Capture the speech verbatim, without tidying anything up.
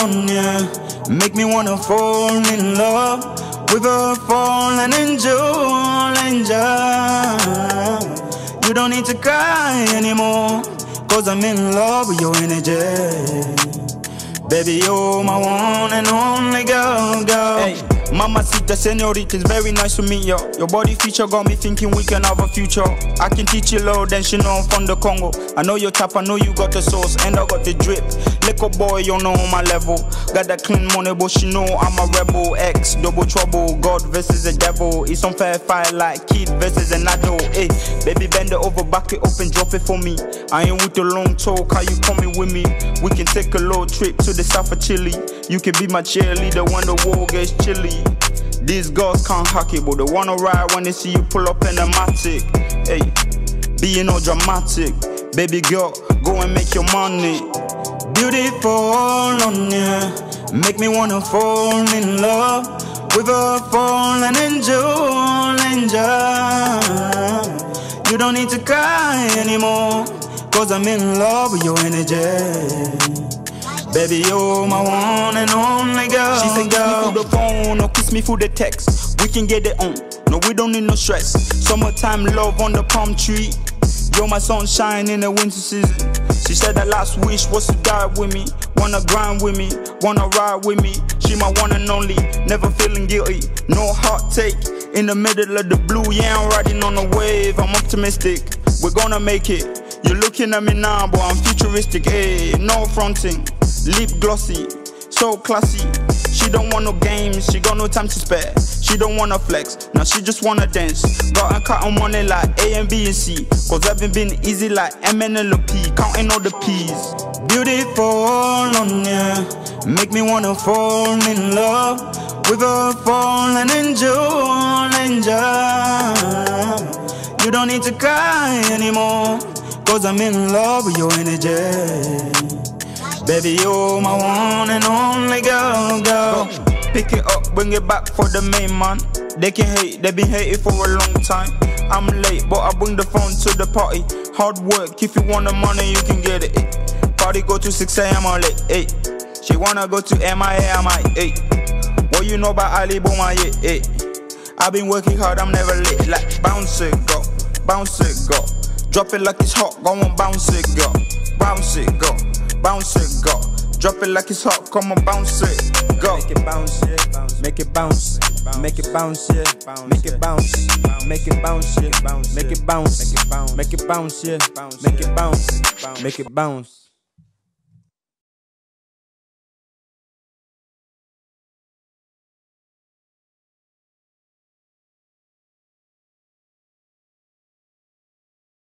on ya. Make me wanna fall in love with a fallen angel, angel. You don't need to cry anymore, cause I'm in love with your energy. Baby, you're my one and only girl, girl. Hey. Mamacita, señorita, it's very nice to meet you. Your body feature got me thinking we can have a future. I can teach you low, then she know I'm from the Congo. I know your type, I know you got the sauce, and I got the drip. Liquor boy, you know my level. Got that clean money, but she know I'm a rebel. X, double trouble, God versus the devil. It's on fair fire like kid versus an adult. Hey, baby, bend it over, back it up and drop it for me. I ain't with the long talk, how you coming with me? We can take a little trip to the south of Chile. You can be my cheerleader when the war gets chilly. These girls can't hack it, but they wanna ride when they see you pull up in the Matic. Hey, being all dramatic, baby girl, go and make your money. Beautiful on ya, make me wanna fall in love with a fallen angel, angel. You don't need to cry anymore, cause I'm in love with your energy. Baby, you're my one and only girl. She said, kiss me through the phone or kiss me through the text. We can get it on, no, we don't need no stress. Summertime love on the palm tree. You're my sunshine in the winter season. She said her last wish was to die with me. Wanna grind with me, wanna ride with me. She my one and only, never feeling guilty. No heart take, in the middle of the blue. Yeah, I'm riding on a wave, I'm optimistic. We're gonna make it. You're looking at me now, but I'm futuristic. Hey, no fronting. Lip glossy, so classy. She don't want no games, she got no time to spare. She don't wanna flex, now she just wanna dance. Got and cut on money like A and B and C, cause I've been easy like M and L P, counting all the P's. Beautiful on ya, make me wanna fall in love with a fallen angel, angel. You don't need to cry anymore, cause I'm in love with your energy. Baby, you're my one and only girl, girl. Pick it up, bring it back for the main man. They can hate, they been hating for a long time. I'm late, but I bring the phone to the party. Hard work, if you want the money, you can get it. Party go to six A M or late, eight. She wanna go to M I A, I might, eight. What you know about Ali Boma, yeah, eight. I've been working hard, I'm never late. Like, bounce it, go, bounce it, go. Drop it like it's hot, go on, bounce it, go. Bounce it, go. Bounce it, go. Drop it like it's hot, come on, bounce it, go. Make it bounce, yeah. Make it bounce. Make it bounce, yeah. Make it bounce. Make it bounce, yeah. Make it bounce. Make it bounce, yeah. Make it bounce. Make it bounce.